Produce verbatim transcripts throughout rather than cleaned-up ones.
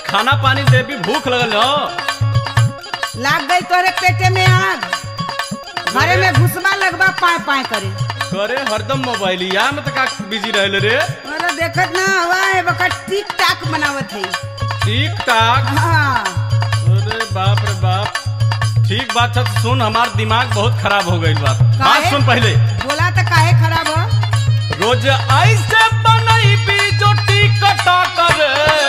खाना पानी दे भी भूख लगल हो। लाग गई तोरे पेटे में आग, घरे में घुसबा लगबा पाए पाए करे करे हरदम मोबाइलिया में तो का बिजी रहले रे। अरे देखत ना हवा है वक्त टिक टाक बनावत है। टिक टाक? हाँ। अरे बाप रे बाप। ठीक बात है, सुन हमार दिमाग बहुत खराब हो गई बात। बात सुन पहले। बोला तो काहे खराब हो? रोज ऐसे बनई भी जो टिक टाक करे।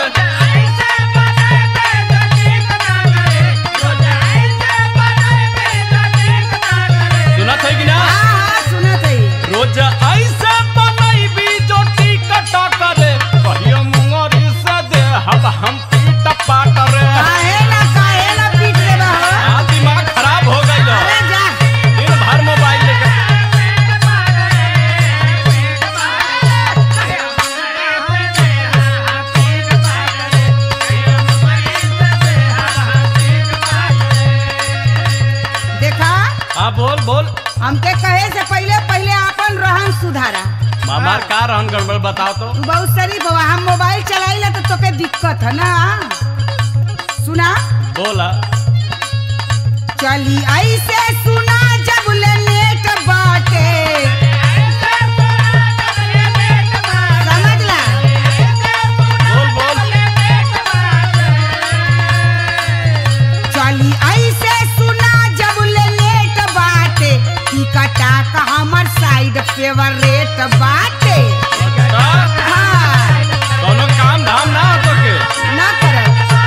सुना था कि ना? हाँ हाँ सुना था। रोज ऐसे बनई भी जो टिक टाक करे, कहियो मुंगरी से दे हम हम पीट पाट रे। काहे ना काहे ना पीट देबा हो? हां दिमाग खराब हो गई हो। अरे जा दिन भर मोबाइल लेके। देखा? हाँ बोल बोल। हमके कहे से पहले पहले अपन रहन सुधारा। हमार का रहन गड़बड़ बताओ तो। तू बहुत शरीफ हो, हम मोबाइल चलाइला तो तोके दिक्कत है ना। सुना? बोला। चली ऐसे सुना जब ले नेट बाटे, समझ ला। बोल बोल। चली ऐसे सुना जब ले नेट बाटे, की कटा का हमर साइड फेवरेट बाटे। हाँ। दोनों काम धाम ना हो तो के ना करब।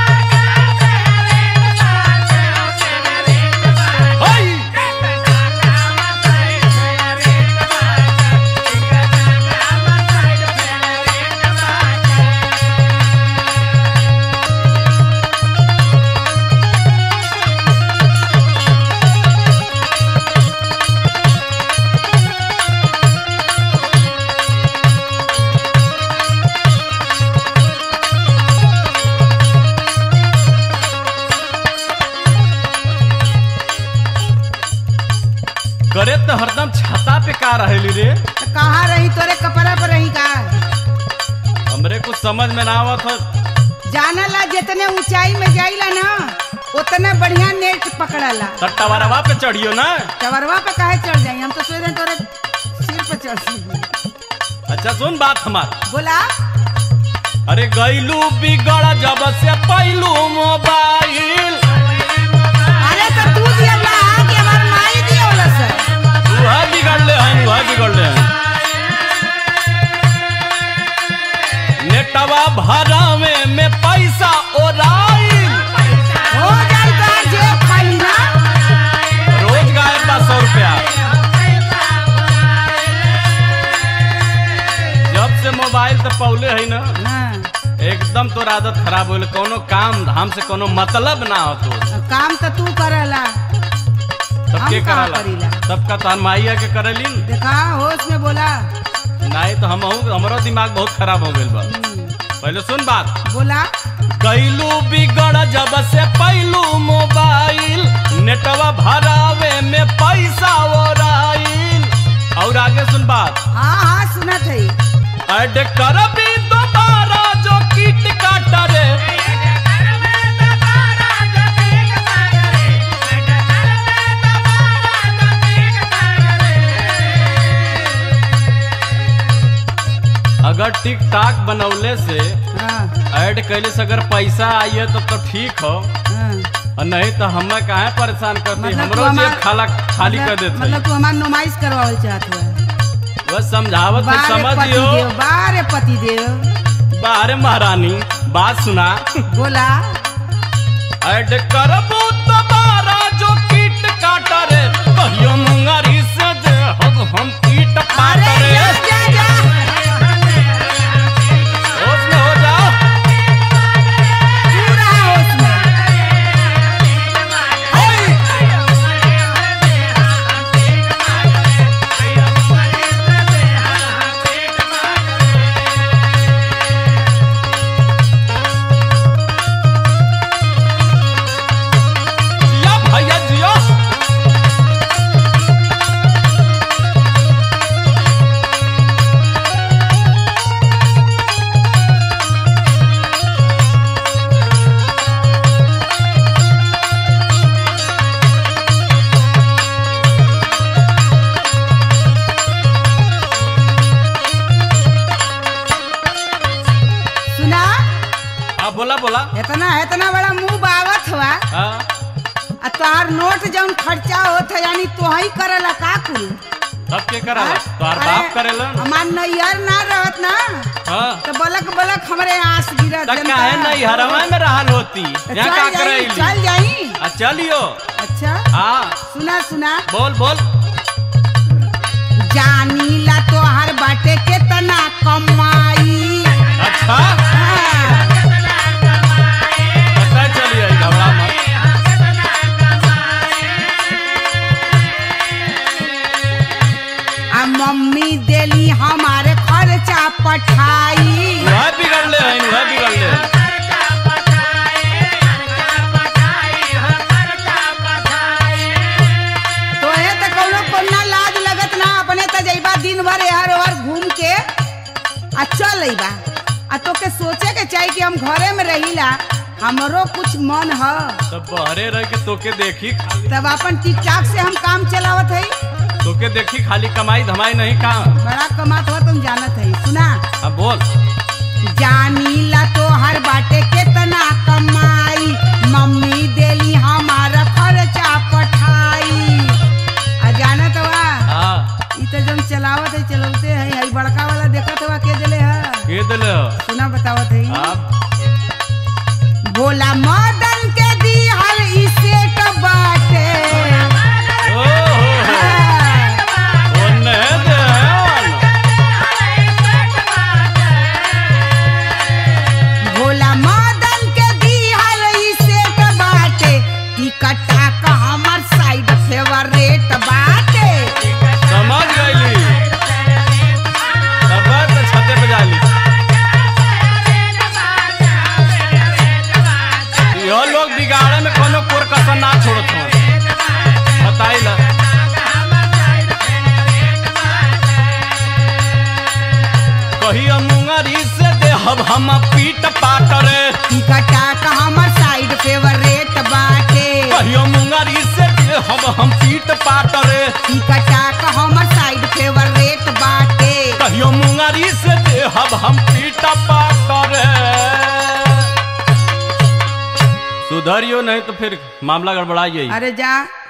करे तो हरदम छाता पे का रहेली रे। तो कहाँ रही? तोरे कपड़ा पर रही का? हमरे कुछ समझ में ना आवत हो। जानला जितने ऊंचाई में जाइला ना उतना बढ़िया नेट पकड़ला। तो टवरवा पे चढ़ियो ना। टवरवा पे काहे चढ़ जाई? हम तो सोच रहे तोरे सिर पे चढ़ जाई। अच्छा सुन बात हमार। बोला। अरे गईलू बिगड़ जब से पहलू मोबाइल। अरे तो तू दिया ला कि हमार माई दिया वाला सर। वह बिगड़ ले हैं, वह बिगड़ ले हैं। नेटवा भरावे में पैसा ओराइल। हो जाई तो जेब खाली ना। रोज गायब बा सौ रुपया। जब से मोबाइल तो पौले है ना, एकदम तोर आदत खराब हो। कोनो काम धाम से कोनो मतलब ना हो तो। काम तो तू करला, तब के करला? तब का तान माइया के करेली। देखा होश में बोला। नहीं तो हम हमरो दिमाग बहुत खराब हो गइल बा। पहले सुन बात। बोला। गईलू बिगड़ जब से पहलू मोबाइल, नेटवा भरावे में पैसा ओराइल। और आगे सुन बात। हाँ हाँ सुना थे। ऐड करबी दोबारा जो कीट काट रे। अगर टिक टाक बनौले से ऐड कैले से अगर पैसा आइए तो तो ठीक हो। और नहीं तो हमें काहे परेशान करती। मतलब हमरो जेब खाला खाली कर देते। मतलब तू हमार नुमाइश करवावल चाहत है। बस समझावत है, समझियो। बारे पति देव। बारे महारानी बात सुना। बोला। ऐड करबू दोबारा जो कीट काट रे, कहियो मुंगरी से दे हम कीट पाट रे। जा जा जा। होश में हो जाओ। पूरा होश में। इतना इतना बड़ा मुंह बावत हुआ हाँ आ तोहार नोट जौन खर्चा होत है यानी तो ही करला का कुल सब के करा तोहार बाप करेला हमार नैयर ना रहत ना हाँ तो बलक बलक हमरे आंस गिरत तक काहे नहीं हरवा में रहल होती यहाँ का करेली चल जाई आ चलियो अच्छा हाँ सुना सुना बोल बोल जानी ला तोहार बाटे केतना कमाई अच्छा हाँ। पता चलिए घबरा मत आ मम्मी देली हमारे खर्चा पठाई वह बिगड़ ले है वह बिगड़ ले तो ये तो कौनो कोना लाज लगत ना अपने त जइबा दिन भर हर हर घूम के आ चल अइबा आ तो के सोचे के चाहिए कि हम घरे में रहिला हमरो कुछ मन ह तब बहरे रह के तोके देखी खाली तब अपन टिकटॉक से हम काम चलावत हई तोके देखी खाली कमाई धमाई नहीं काम बड़ा कमात हो तुम जानत हई सुना अब बोल जानी ला तो हर बाटे केतना कमाई मम्मी देली हमारा खर्चा पठाई आ जानत बा हाँ ई तो जब चलावत है चलौते है हई बड़का वाला देखत बा के देले है के दिले सुना बतावत है आप भोला मदन के दी हल ई सेट बाटे ओ हो हो ओने दे भोला मदन के दी हल ई सेट बाटे टिकटा का हमर साइड फेवरेट बाटे समझ गईली तब तो छते पे जाली यो लोग बिगाड़े में कोनो कोर कसर ना छोड़त हो बताई ला कहिया मुंगरी से देहब हम पीट पाटरे टिकटा का हमर साइड फेवरेट बाटे कहियो मुंगरी से देहब हम पीट पाटरे टिकटा का हमर साइड फेवरेट बाटे कहियो मुंगरी से देहब हम पीट पाटरे सुधरियो नहीं तो फिर मामला गड़बड़ा जाई अरे जा